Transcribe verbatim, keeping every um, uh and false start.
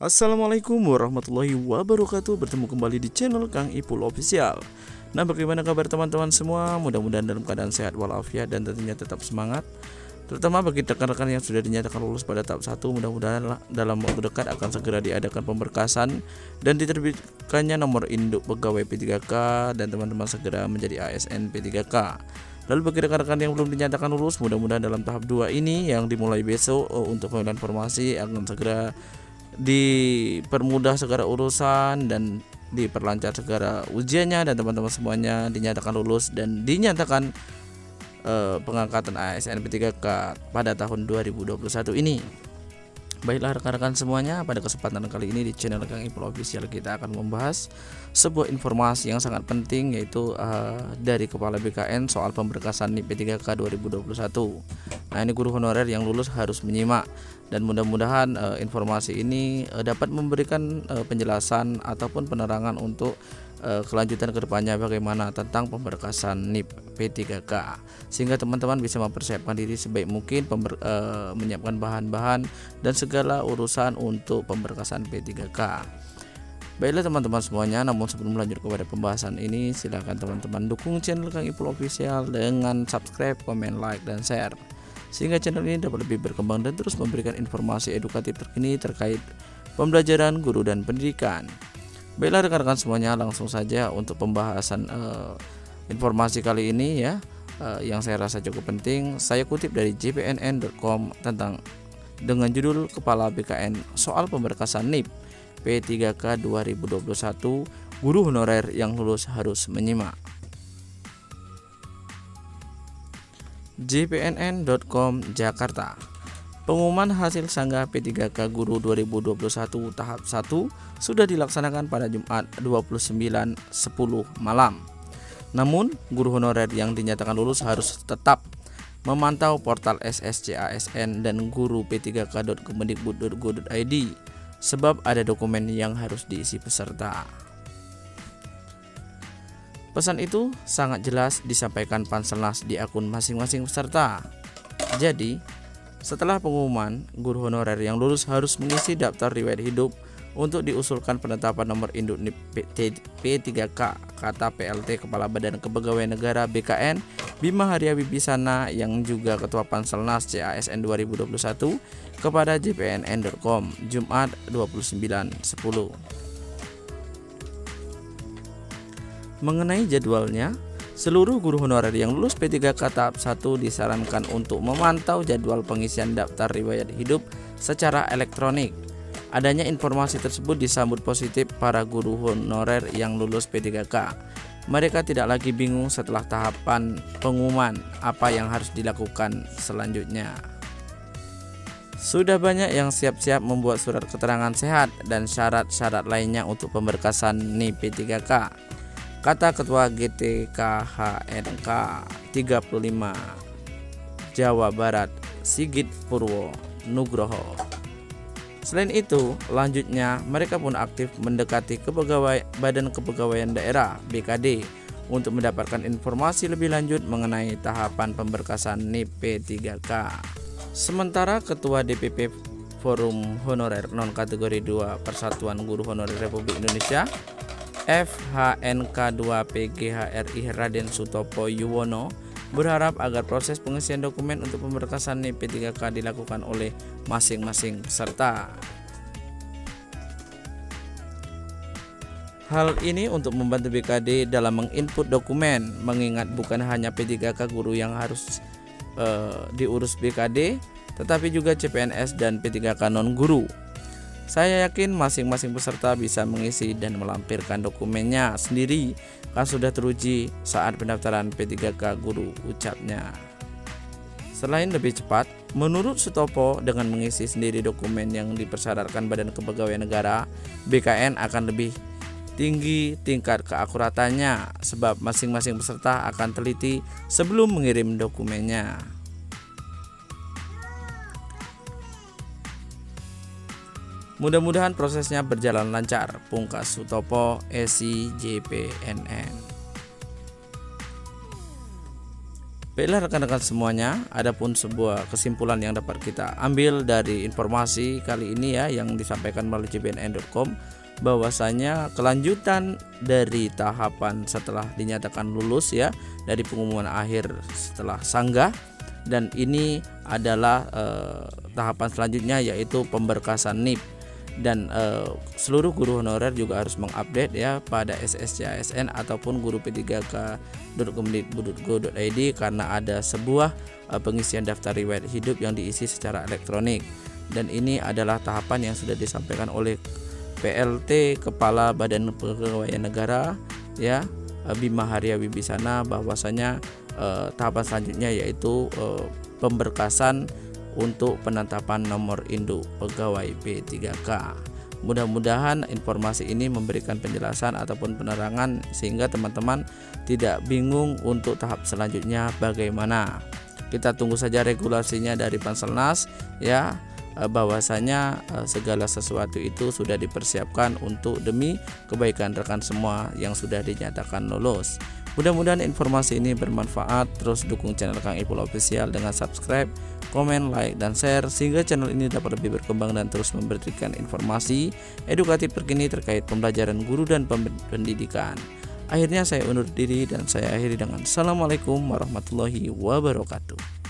Assalamualaikum warahmatullahi wabarakatuh. Bertemu kembali di channel Kang Ipul Official. Nah, bagaimana kabar teman-teman semua? Mudah-mudahan dalam keadaan sehat walafiat dan tentunya tetap semangat. Terutama bagi rekan-rekan yang sudah dinyatakan lulus pada tahap satu, mudah-mudahan dalam waktu dekat akan segera diadakan pemberkasan dan diterbitkannya nomor induk pegawai P tiga K dan teman-teman segera menjadi A S N P tiga K. Lalu bagi rekan-rekan yang belum dinyatakan lulus, mudah-mudahan dalam tahap dua ini yang dimulai besok untuk pemilihan formasi akan segera dipermudah segala urusan dan diperlancar segala ujiannya, dan teman-teman semuanya dinyatakan lulus dan dinyatakan eh, pengangkatan A S N P tiga K pada tahun dua ribu dua puluh satu ini. Baiklah rekan-rekan semuanya, pada kesempatan kali ini di channel Kang Ipul Official kita akan membahas sebuah informasi yang sangat penting, yaitu uh, dari Kepala B K N soal pemberkasan N I P P tiga K dua ribu dua puluh satu. Nah, ini guru honorer yang lulus harus menyimak, dan mudah-mudahan uh, informasi ini uh, dapat memberikan uh, penjelasan ataupun penerangan untuk uh, kelanjutan kedepannya bagaimana tentang pemberkasan N I P P tiga K, sehingga teman-teman bisa mempersiapkan diri sebaik mungkin, pember, uh, menyiapkan bahan-bahan dan segala urusan untuk pemberkasan P tiga K. Baiklah teman-teman semuanya, namun sebelum lanjut kepada pembahasan ini, silahkan teman-teman dukung channel Kang Ipul Official dengan subscribe, komen, like, dan share, sehingga channel ini dapat lebih berkembang dan terus memberikan informasi edukatif terkini terkait pembelajaran guru dan pendidikan. Baiklah rekan-rekan semuanya, langsung saja untuk pembahasan uh, informasi kali ini ya, uh, yang saya rasa cukup penting. Saya kutip dari J P N N dot com tentang dengan judul Kepala B K N soal pemberkasan N I P P tiga K dua ribu dua puluh satu, guru honorer yang lulus harus menyimak. J P N N dot com Jakarta. Pengumuman hasil sanggah P tiga K Guru dua ribu dua puluh satu tahap satu sudah dilaksanakan pada Jumat dua puluh sembilan sepuluh malam. Namun, guru honorer yang dinyatakan lulus harus tetap memantau portal S S C A S N dan guru p tiga k dot kemendikbud dot go dot i d sebab ada dokumen yang harus diisi peserta. Pesan itu sangat jelas disampaikan Panselnas di akun masing-masing peserta. Jadi, setelah pengumuman, guru honorer yang lulus harus mengisi daftar riwayat hidup untuk diusulkan penetapan nomor induk N I P P tiga K, kata P L T Kepala Badan Kepegawaian Negara B K N Bima Haria Wibisana yang juga Ketua Panselnas C A S N dua ribu dua puluh satu kepada J P N N dot com Jumat dua puluh sembilan sepuluh. Mengenai jadwalnya, seluruh guru honorer yang lulus P tiga K tahap satu disarankan untuk memantau jadwal pengisian daftar riwayat hidup secara elektronik. Adanya informasi tersebut disambut positif para guru honorer yang lulus P tiga K. Mereka tidak lagi bingung setelah tahapan pengumuman apa yang harus dilakukan selanjutnya. Sudah banyak yang siap-siap membuat surat keterangan sehat dan syarat-syarat lainnya untuk pemberkasan N I P P tiga K, kata Ketua G T K H N K tiga puluh lima Jawa Barat Sigit Purwo Nugroho. Selain itu, lanjutnya mereka pun aktif mendekati kepegawai Badan Kepegawaian Daerah B K D untuk mendapatkan informasi lebih lanjut mengenai tahapan pemberkasan N I P P tiga K. Sementara Ketua D P P Forum Honorer Non Kategori dua Persatuan Guru Honorer Republik Indonesia F H N K dua P G H R I Raden Sutopo Yuwono berharap agar proses pengisian dokumen untuk pemberkasan N I P P tiga K dilakukan oleh masing-masing peserta. Hal ini untuk membantu B K D dalam menginput dokumen, mengingat bukan hanya P tiga K guru yang harus uh, diurus B K D, tetapi juga C P N S dan P tiga K non-guru. Saya yakin masing-masing peserta bisa mengisi dan melampirkan dokumennya sendiri, kan sudah teruji saat pendaftaran P tiga K guru, ucapnya. Selain lebih cepat, menurut Sutopo, dengan mengisi sendiri dokumen yang dipersyaratkan Badan Kepegawaian Negara, B K N akan lebih tinggi tingkat keakuratannya sebab masing-masing peserta akan teliti sebelum mengirim dokumennya. Mudah-mudahan prosesnya berjalan lancar, pungkas Sutopo, S I J P N N. Baiklah rekan-rekan semuanya, adapun sebuah kesimpulan yang dapat kita ambil dari informasi kali ini ya yang disampaikan melalui c b n n dot com, bahwasanya kelanjutan dari tahapan setelah dinyatakan lulus ya dari pengumuman akhir setelah sanggah, dan ini adalah eh, tahapan selanjutnya yaitu pemberkasan N I P, dan eh, seluruh guru honorer juga harus mengupdate ya pada S S C A S N ataupun guru P tiga K dot kemdikbud dot go dot i d karena ada sebuah eh, pengisian daftar riwayat hidup yang diisi secara elektronik, dan ini adalah tahapan yang sudah disampaikan oleh P L T Kepala Badan Kepegawaian Negara ya Bima Haria Wibisana, bahwasanya eh, tahapan selanjutnya yaitu eh, pemberkasan untuk penetapan nomor induk pegawai P tiga K. Mudah-mudahan informasi ini memberikan penjelasan ataupun penerangan sehingga teman-teman tidak bingung untuk tahap selanjutnya bagaimana. Kita tunggu saja regulasinya dari Panselnas ya, bahwasanya segala sesuatu itu sudah dipersiapkan untuk demi kebaikan rekan semua yang sudah dinyatakan lulus. Mudah-mudahan informasi ini bermanfaat. Terus dukung channel Kang Ipul Official dengan subscribe, komen, like, dan share sehingga channel ini dapat lebih berkembang dan terus memberikan informasi edukatif terkini terkait pembelajaran guru dan pendidikan. Akhirnya saya undur diri dan saya akhiri dengan Assalamualaikum warahmatullahi wabarakatuh.